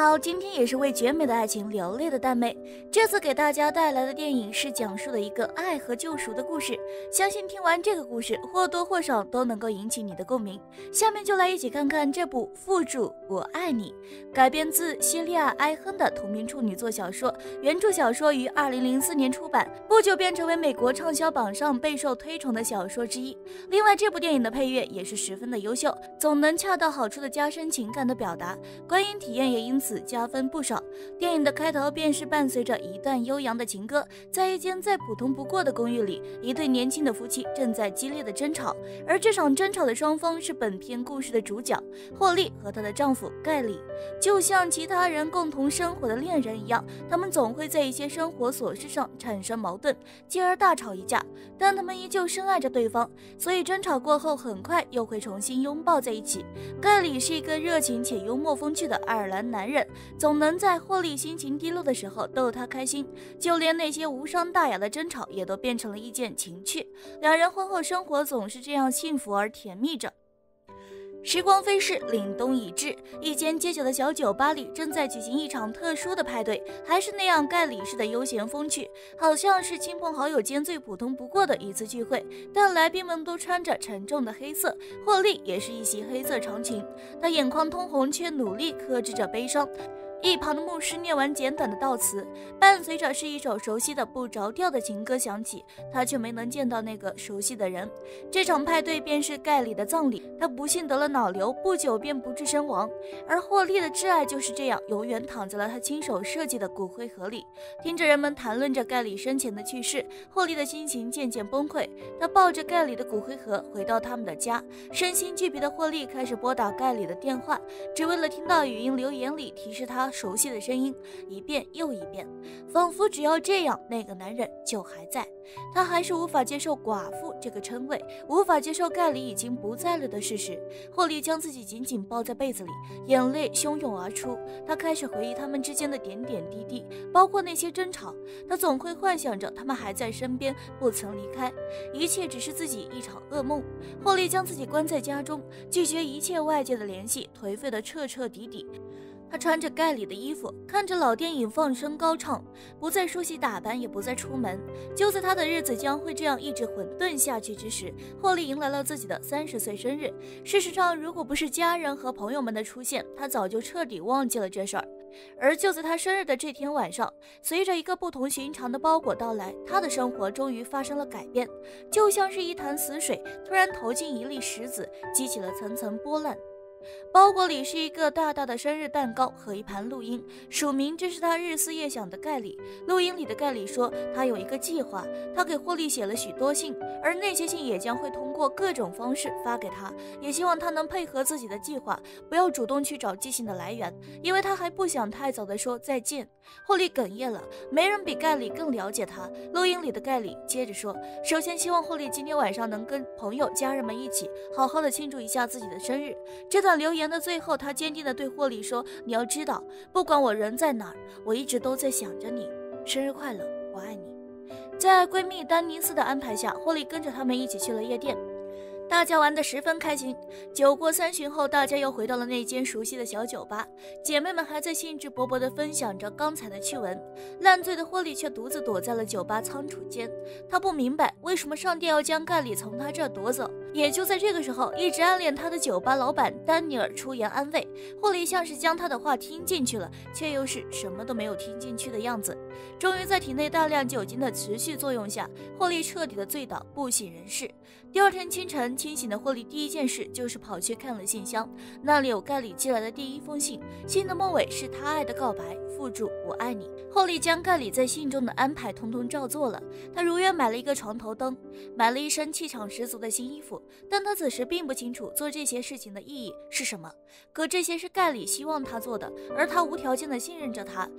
好，今天也是为绝美的爱情流泪的蛋妹。这次给大家带来的电影是讲述的一个爱和救赎的故事，相信听完这个故事或多或少都能够引起你的共鸣。下面就来一起看看这部《附主我爱你》，改编自西利亚·埃亨的同名处女作小说，原著小说于2004年出版，不久便成为美国畅销榜上备受推崇的小说之一。另外，这部电影的配乐也是十分的优秀，总能恰到好处的加深情感的表达，观影体验也因此加分不少。电影的开头便是伴随着一段悠扬的情歌，在一间再普通不过的公寓里，一对年轻的夫妻正在激烈的争吵，而这场争吵的双方是本片故事的主角霍利和她的丈夫盖里。就像其他人共同生活的恋人一样，他们总会在一些生活琐事上产生矛盾，继而大吵一架，但他们依旧深爱着对方，所以争吵过后很快又会重新拥抱在一起。盖里是一个热情且幽默风趣的爱尔兰男人，总能在霍利心情低落的时候逗她开心，就连那些无伤大雅的争吵也都变成了一件情趣。两人婚后生活总是这样幸福而甜蜜着。时光飞逝，凛冬已至，一间街角的小酒吧里正在举行一场特殊的派对，还是那样盖里式的悠闲风趣，好像是亲朋好友间最普通不过的一次聚会，但来宾们都穿着沉重的黑色，霍利也是一袭黑色长裙，她眼眶通红，却努力克制着悲伤。一旁的牧师念完简短的悼词，伴随着是一首熟悉的不着调的情歌响起，他却没能见到那个熟悉的人。这场派对便是盖里的葬礼，他不幸得了脑瘤，不久便不治身亡，而霍利的挚爱就是这样永远躺在了他亲手设计的骨灰盒里。听着人们谈论着盖里生前的去世，霍利的心情渐渐崩溃，他抱着盖里的骨灰盒回到他们的家，身心俱疲的霍利开始拨打盖里的电话，只为了听到语音留言里提示他熟悉的声音，一遍又一遍，仿佛只要这样，那个男人就还在。他还是无法接受寡妇这个称谓，无法接受盖里已经不在了的事实。霍利将自己紧紧抱在被子里，眼泪汹涌而出。他开始回忆他们之间的点点滴滴，包括那些争吵。他总会幻想着他们还在身边，不曾离开，一切只是自己一场噩梦。霍利将自己关在家中，拒绝一切外界的联系，颓废得彻彻底底。他穿着盖里的衣服，看着老电影放声高唱，不再梳洗打扮，也不再出门。就在他的日子将会这样一直混沌下去之时，霍利迎来了自己的30岁生日。事实上，如果不是家人和朋友们的出现，他早就彻底忘记了这事儿。而就在他生日的这天晚上，随着一个不同寻常的包裹到来，他的生活终于发生了改变，就像是一潭死水突然投进一粒石子，激起了层层波澜。包裹里是一个大大的生日蛋糕和一盘录音，署名这是他日思夜想的盖里。录音里的盖里说，他有一个计划，他给霍利写了许多信，而那些信也将会通过各种方式发给他，也希望他能配合自己的计划，不要主动去找寄信的来源，因为他还不想太早的说再见。霍利哽咽了，没人比盖里更了解他。录音里的盖里接着说，首先希望霍利今天晚上能跟朋友家人们一起好好的庆祝一下自己的生日。这段留言的最后，他坚定地对霍利说，你要知道，不管我人在哪儿，我一直都在想着你，生日快乐，我爱你。在闺蜜丹尼斯的安排下，霍利跟着他们一起去了夜店，大家玩得十分开心。酒过三巡后，大家又回到了那间熟悉的小酒吧，姐妹们还在兴致勃勃地分享着刚才的趣闻。烂醉的霍利却独自躲在了酒吧仓储间，他不明白为什么上帝要将盖里从他这儿夺走。也就在这个时候，一直暗恋他的酒吧老板丹尼尔出言安慰霍利，像是将他的话听进去了，却又是什么都没有听进去的样子。终于在体内大量酒精的持续作用下，霍利彻底的醉倒，不省人事。第二天清晨，清醒的霍利第一件事就是跑去看了信箱，那里有盖里寄来的第一封信，信的末尾是他爱的告白，附注我爱你。霍利将盖里在信中的安排统统照做了，他如约买了一个床头灯，买了一身气场十足的新衣服，但他此时并不清楚做这些事情的意义是什么，可这些是盖里希望他做的，而他无条件的信任着他。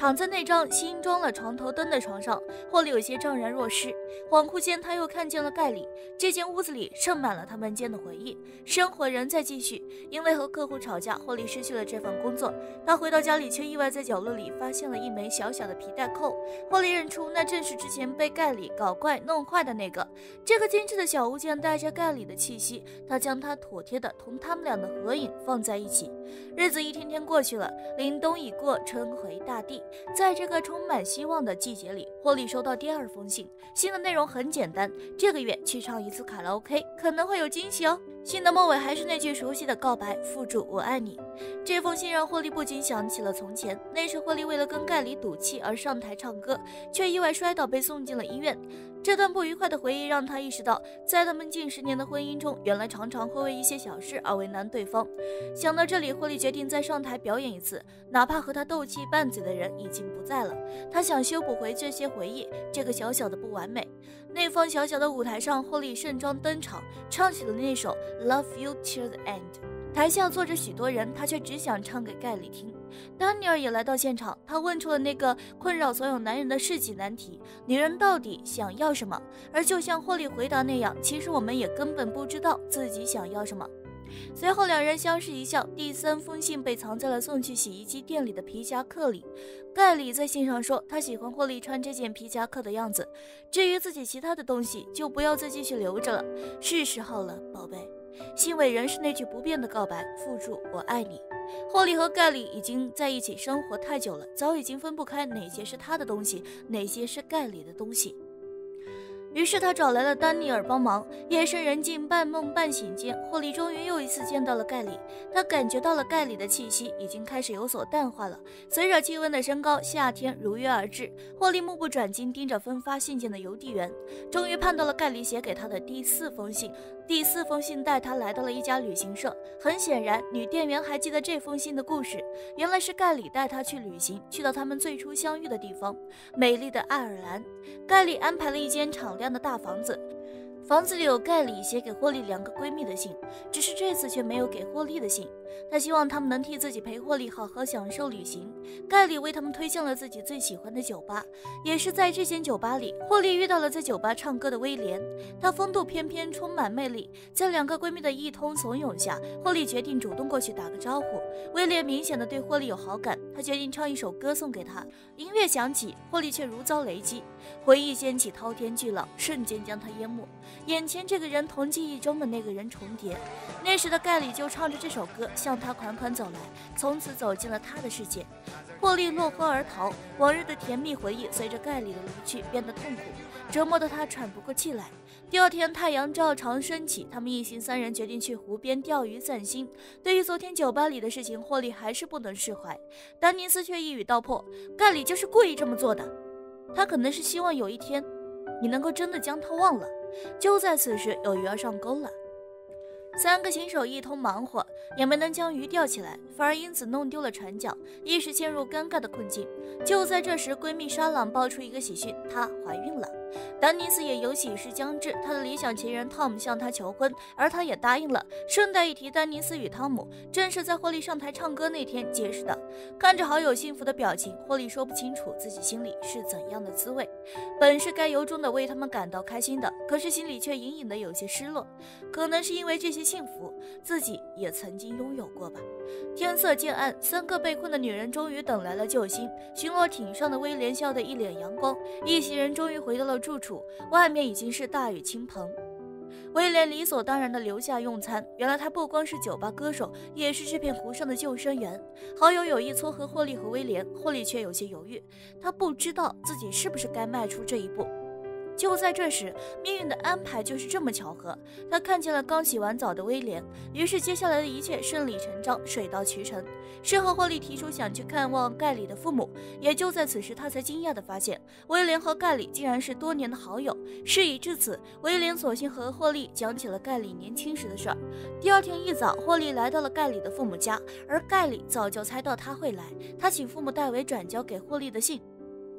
躺在那张新装了床头灯的床上，霍利有些怅然若失。恍惚间，他又看见了盖里。这间屋子里盛满了他们间的回忆，生活仍在继续。因为和客户吵架，霍利失去了这份工作。他回到家里，却意外在角落里发现了一枚小小的皮带扣。霍利认出那正是之前被盖里搞怪弄坏的那个。这个精致的小物件带着盖里的气息，他将它妥帖地同他们俩的合影放在一起。日子一天天过去了，凛冬已过，春回大地。在这个充满希望的季节里，霍利收到第2封信。信的内容很简单，这个月去唱一次卡拉 OK， 可能会有惊喜哦。信的末尾还是那句熟悉的告白，附注我爱你。这封信让霍利不禁想起了从前，那时霍利为了跟盖里赌气而上台唱歌，却意外摔倒被送进了医院。这段不愉快的回忆让他意识到，在他们近10年的婚姻中，原来常常会为一些小事而为难对方。想到这里，霍利决定再上台表演一次，哪怕和他斗气拌嘴的人已经不在了。他想修补回这些回忆，这个小小的不完美。那方小小的舞台上，霍利盛装登场，唱起了那首 Love You Till the End。台下坐着许多人，他却只想唱给盖里听。丹尼尔也来到现场，他问出了那个困扰所有男人的世纪难题：女人到底想要什么？而就像霍利回答那样，其实我们也根本不知道自己想要什么。随后两人相视一笑，第3封信被藏在了送去洗衣机店里的皮夹克里。盖里在信上说，他喜欢霍利穿这件皮夹克的样子，至于自己其他的东西，就不要再继续留着了，是时候了，宝贝。信尾仍是那句不变的告白，附注我爱你。霍利和盖里已经在一起生活太久了，早已经分不开哪些是他的东西，哪些是盖里的东西。于是他找来了丹尼尔帮忙。夜深人静，半梦半醒间，霍利终于又一次见到了盖里。他感觉到了盖里的气息已经开始有所淡化了。随着气温的升高，夏天如约而至。霍利目不转睛盯着分发信件的邮递员，终于盼到了盖里写给他的第4封信。第4封信带他来到了一家旅行社。很显然，女店员还记得这封信的故事。原来是盖里带她去旅行，去到他们最初相遇的地方——美丽的爱尔兰。盖里安排了一间敞亮的大房子，房子里有盖里写给霍利2个闺蜜的信，只是这次却没有给霍利的信。他希望他们能替自己陪霍利好好享受旅行。盖里为他们推荐了自己最喜欢的酒吧，也是在这间酒吧里，霍利遇到了在酒吧唱歌的威廉。他风度翩翩，充满魅力。在2个闺蜜的一通怂恿下，霍利决定主动过去打个招呼。威廉明显的对霍利有好感，他决定唱一首歌送给他。音乐响起，霍利却如遭雷击，回忆掀起滔天巨浪，瞬间将他淹没。眼前这个人同记忆中的那个人重叠。那时的盖里就唱着这首歌向他款款走来，从此走进了他的世界。霍利落荒而逃，往日的甜蜜回忆随着盖里的离去变得痛苦，折磨得他喘不过气来。第2天太阳照常升起，他们一行3人决定去湖边钓鱼散心。对于昨天酒吧里的事情，霍利还是不能释怀。丹尼斯却一语道破，盖里就是故意这么做的，他可能是希望有一天你能够真的将他忘了。就在此时，有鱼儿上钩了。3个新手一通忙活，也没能将鱼钓起来，反而因此弄丢了船桨，一时陷入尴尬的困境。就在这时，闺蜜莎朗爆出一个喜讯，她怀孕了。丹尼斯也有喜事将至，他的理想情人汤姆向他求婚，而他也答应了。顺带一提，丹尼斯与汤姆正是在霍利上台唱歌那天结识的。看着好友幸福的表情，霍利说不清楚自己心里是怎样的滋味。本是该由衷的为他们感到开心的，可是心里却隐隐的有些失落。可能是因为这些幸福，自己也曾经拥有过吧。天色渐暗，3个被困的女人终于等来了救星。巡逻艇上的威廉笑得一脸阳光，一行人终于回到了住处，外面已经是大雨倾盆。威廉理所当然地留下用餐，原来他不光是酒吧歌手，也是这片湖上的救生员。好友有意撮合霍利和威廉，霍利却有些犹豫，他不知道自己是不是该迈出这一步。就在这时，命运的安排就是这么巧合。他看见了刚洗完澡的威廉，于是接下来的一切顺理成章，水到渠成。事后，霍利提出想去看望盖里的父母，也就在此时，他才惊讶地发现，威廉和盖里竟然是多年的好友。事已至此，威廉索性和霍利讲起了盖里年轻时的事儿。第2天一早，霍利来到了盖里的父母家，而盖里早就猜到他会来，他请父母代为转交给霍利的信。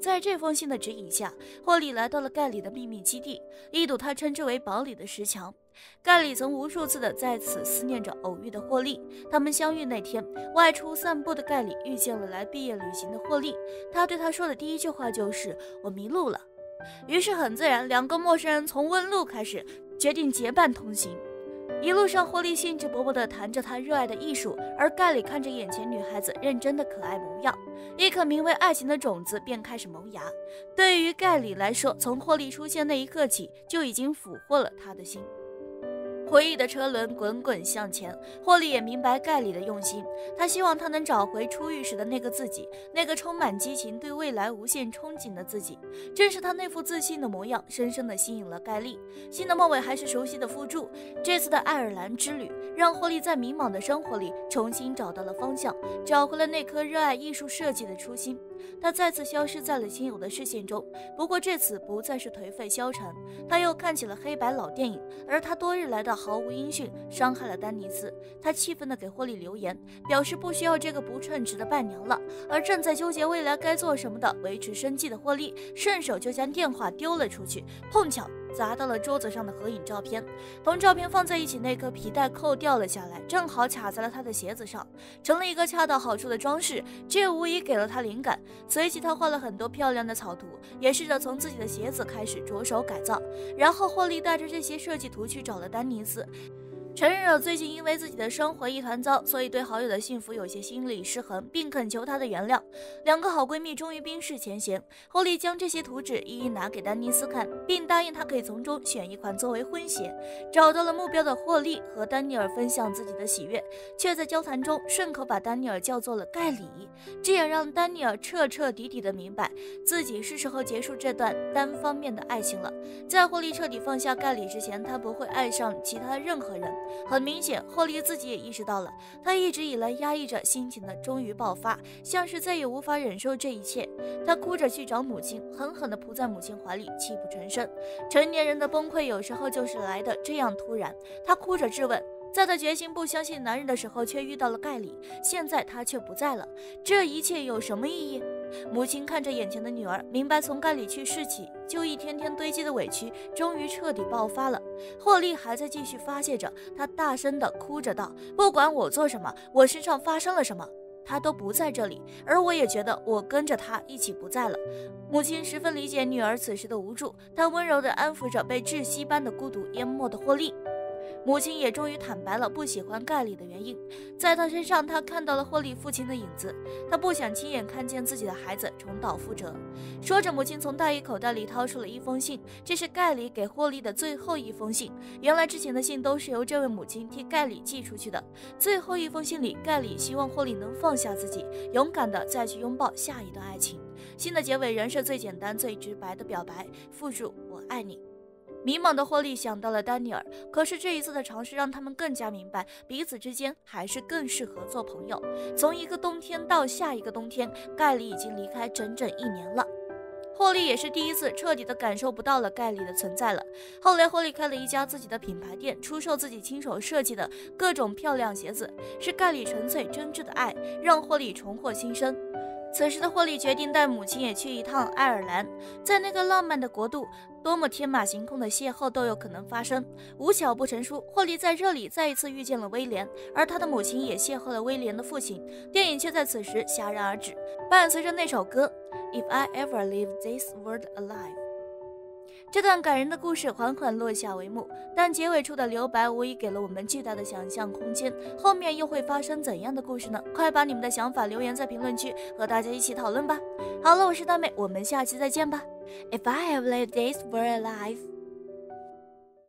在这封信的指引下，霍利来到了盖里的秘密基地，一堵他称之为堡垒的石墙。盖里曾无数次的在此思念着偶遇的霍利。他们相遇那天，外出散步的盖里遇见了来毕业旅行的霍利。他对他说的第一句话就是“我迷路了”。于是很自然，两个陌生人从问路开始，决定结伴同行。一路上，霍利兴致勃勃地谈着他热爱的艺术，而盖里看着眼前女孩子认真的可爱模样，一颗名为爱情的种子便开始萌芽。对于盖里来说，从霍利出现那一刻起，就已经俘获了他的心。回忆的车轮滚滚向前，霍利也明白盖里的用心，他希望他能找回出狱时的那个自己，那个充满激情、对未来无限憧憬的自己。正是他那副自信的模样，深深地吸引了盖利。信的末尾还是熟悉的附注，这次的爱尔兰之旅让霍利在迷茫的生活里重新找到了方向，找回了那颗热爱艺术设计的初心。他再次消失在了亲友的视线中，不过这次不再是颓废消沉，他又看起了黑白老电影，而他多日来的毫无音讯伤害了丹尼斯。他气愤地给霍利留言，表示不需要这个不称职的伴娘了。而正在纠结未来该做什么的维持生计的霍利，顺手就将电话丢了出去，碰巧砸到了桌子上的合影照片，同照片放在一起那颗皮带扣掉了下来，正好卡在了他的鞋子上，成了一个恰到好处的装饰。这无疑给了他灵感，随即他画了很多漂亮的草图，也试着从自己的鞋子开始着手改造。然后霍利带着这些设计图去找了丹尼斯，承认了最近因为自己的生活一团糟，所以对好友的幸福有些心理失衡，并恳求她的原谅。两个好闺蜜终于冰释前嫌，霍利将这些图纸一一拿给丹尼斯看，并答应她可以从中选一款作为婚鞋。找到了目标的霍利和丹尼尔分享自己的喜悦，却在交谈中顺口把丹尼尔叫做了盖里，这也让丹尼尔彻彻底底的明白自己是时候结束这段单方面的爱情了。在霍利彻底放下盖里之前，他不会爱上其他任何人。很明显，霍利自己也意识到了，他一直以来压抑着心情的终于爆发，像是再也无法忍受这一切。他哭着去找母亲，狠狠地扑在母亲怀里，泣不成声。成年人的崩溃有时候就是来的这样突然。他哭着质问，在他决心不相信男人的时候，却遇到了盖里，现在他却不在了，这一切有什么意义？母亲看着眼前的女儿，明白从盖里去世起，就一天天堆积的委屈终于彻底爆发了。霍利还在继续发泄着，他大声地哭着道：“不管我做什么，我身上发生了什么，他都不在这里，而我也觉得我跟着他一起不在了。”母亲十分理解女儿此时的无助，她温柔地安抚着被窒息般的孤独淹没的霍利。母亲也终于坦白了不喜欢盖里的原因，在他身上，他看到了霍利父亲的影子，他不想亲眼看见自己的孩子重蹈覆辙。说着，母亲从大衣口袋里掏出了一封信，这是盖里给霍利的最后一封信。原来之前的信都是由这位母亲替盖里寄出去的。最后一封信里，盖里希望霍利能放下自己，勇敢地再去拥抱下一段爱情。信的结尾仍是最简单最直白的表白，附注我爱你。迷茫的霍利想到了丹尼尔，可是这一次的尝试让他们更加明白，彼此之间还是更适合做朋友。从一个冬天到下一个冬天，盖里已经离开整整1年了。霍利也是第一次彻底的感受不到了盖里的存在了。后来霍利开了一家自己的品牌店，出售自己亲手设计的各种漂亮鞋子，是盖里纯粹真挚的爱让霍利重获新生。此时的霍利决定带母亲也去一趟爱尔兰，在那个浪漫的国度，多么天马行空的邂逅都有可能发生。无巧不成书，霍利在这里再一次遇见了威廉，而他的母亲也邂逅了威廉的父亲。电影却在此时戛然而止，伴随着那首歌 If I Ever Leave This World Alive。这段感人的故事缓缓落下帷幕，但结尾处的留白无疑给了我们巨大的想象空间。后面又会发生怎样的故事呢？快把你们的想法留言在评论区，和大家一起讨论吧。好了，我是大妹，我们下期再见吧。If I ever leave this world alive。